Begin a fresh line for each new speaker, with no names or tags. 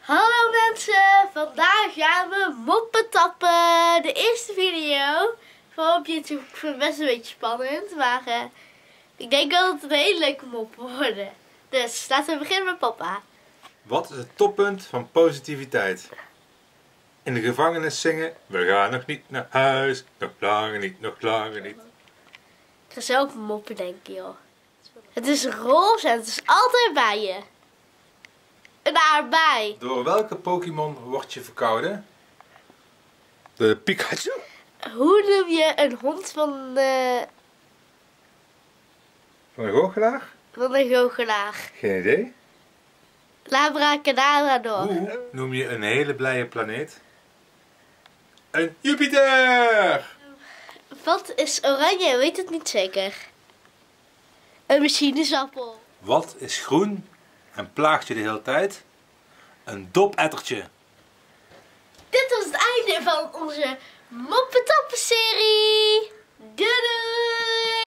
Hallo mensen, vandaag gaan we moppen tappen. De eerste video voor op YouTube. Ik vind het best een beetje spannend, maar ik denk wel dat het een hele leuke mop worden. Dus laten we beginnen met papa.
Wat is het toppunt van positiviteit? In de gevangenis zingen, we gaan nog niet naar huis, nog langer niet, nog langer niet.
Ik ga zelf moppen denken, joh. Het is roze en het is altijd bij je. Een aardbei.
Door welke Pokémon word je verkouden? De Pikachu.
Hoe noem je een hond van
Van een goochelaar?
een goochelaar?
Geen idee.
Labracadabra.
Hoe noem je een hele blije planeet? Een Jupiter!
Wat is oranje? Weet het niet zeker. Een machinesappel.
Wat is groen en plaagt je de hele tijd? Een dopettertje.
Dit was het einde van onze moppetappen-serie.